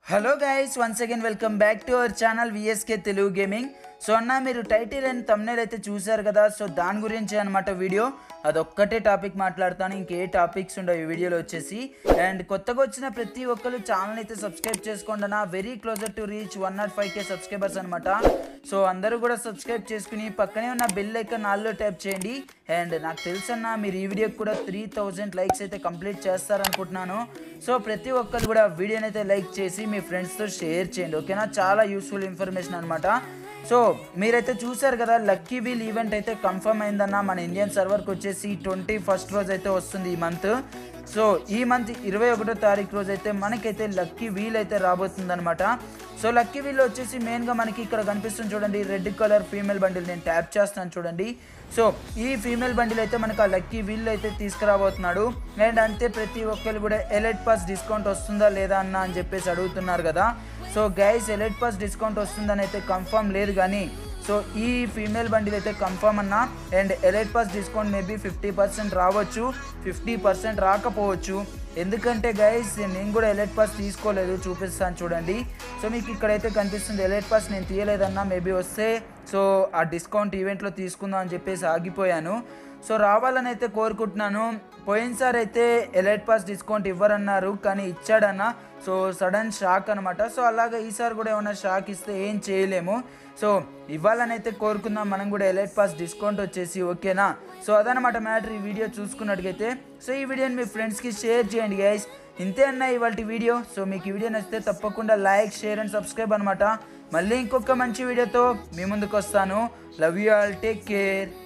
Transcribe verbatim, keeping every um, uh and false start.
Hello guys once again welcome back to our channel VSK Telugu gaming. So అన్న మీరు title and thumbnail అయితే చూశారు కదా. సో దాని గురించి అనమాట వీడియో. అదొక్కటే టాపిక్ మాట్లాడతాను, ఇంకే టాపిక్స్ ఉండవు ఈ వీడియోలో వచ్చేసి. అండ్ కొత్తగా వచ్చిన ప్రతి ఒక్కరు ఛానల్ అయితే సబ్స్క్రైబ్ చేసుకోండి అన్న. Very closer to reach one not five K subscribers అనమాట. సో అందరూ కూడా సబ్స్క్రైబ్ చేసుకుని పక్కనే ఉన్న బెల్ ఐకాన్ ఆల్లో ట్యాప్ చేయండి. అండ్ నాకు తెలుసన్నా మీరు ఈ వీడియోకి కూడా త్రీ థౌజండ్ లైక్స్ అయితే కంప్లీట్ చేస్తారనుకుంటున్నాను. సో ప్రతి ఒక్కరు కూడా వీడియోని అయితే లైక్ చేసి మీ ఫ్రెండ్స్తో షేర్ చేయండి, ఓకేనా. చాలా యూస్ఫుల్ ఇన్ఫర్మేషన్ అనమాట. సో మీరైతే చూసారు కదా, లక్కీ వీల్ ఈవెంట్ అయితే కన్ఫర్మ్ అయిందన్న. మన ఇండియన్ సర్వర్కి వచ్చేసి ట్వంటీ ఫస్ట్ రోజు అయితే వస్తుంది ఈ మంత్. సో ఈ మంత్ ఇరవై ఒకటో తారీఖు రోజు అయితే మనకైతే లక్కీ వీల్ అయితే రాబోతుంది అనమాట. సో లక్కీ వీల్ వచ్చేసి మెయిన్గా మనకి ఇక్కడ కనిపిస్తుంది చూడండి, రెడ్ కలర్ ఫీమేల్ బండిల్. నేను ట్యాప్ చేస్తాను చూడండి. సో ఈ ఫీమేల్ బండిల్ అయితే మనకు ఆ లక్కీ వీల్ అయితే తీసుకురాబోతున్నాడు. అండ్ అంతే ప్రతి ఒక్కరు కూడా ఎలైట్ పాస్ డిస్కౌంట్ వస్తుందా లేదా అన్న అని చెప్పేసి అడుగుతున్నారు కదా. So guys elite pass discount వస్తుందని అయితే కన్ఫర్మ్ లేదు కానీ సో ఈ ఫీమేల్ బండిల్ అయితే కన్ఫర్మ్ అన్న. And elite pass discount maybe fifty percent రావచ్చు, ఫిఫ్టీ పర్సెంట్ రాకపోవచ్చు. ఎందుకంటే గైస్ నేను కూడా ఎలైట్ పాస్ తీసుకోలేదు, చూపిస్తాను చూడండి. సో మీకు ఇక్కడైతే కనిపిస్తుంది ఎలైట్ పాస్ నేను తీయలేదన్నా. మేబీ వస్తే సో ఆ డిస్కౌంట్ ఈవెంట్లో తీసుకుందాం అని చెప్పేసి ఆగిపోయాను. సో రావాలని అయితే కోరుకుంటున్నాను. పోయినసారి అయితే ఎలైట్ పాస్ డిస్కౌంట్ ఇవ్వరన్నారు కానీ ఇచ్చాడన్న. సో సడన్ షాక్ అనమాట. సో అలాగే ఈసారి కూడా ఏమైనా షాక్ ఇస్తే ఏం చేయలేము. సో ఇవ్వాలని అయితే కోరుకుందాం మనం కూడా ఎలైట్ పాస్ డిస్కౌంట్ వచ్చేసి, ఓకేనా. సో అదనమాట మ్యాటర్ ఈ వీడియో చూసుకున్నట్టుగైతే. సో ఈ వీడియోని మీ ఫ్రెండ్స్కి షేర్ చేయండి గైస్. ఇంతే అన్న ఇవాళ వీడియో. సో మీకు ఈ వీడియో నచ్చితే తప్పకుండా లైక్, షేర్ అండ్ సబ్స్క్రైబ్ అనమాట. మళ్ళీ ఇంకొక మంచి వీడియోతో మీ ముందుకు వస్తాను. Love you all, take care.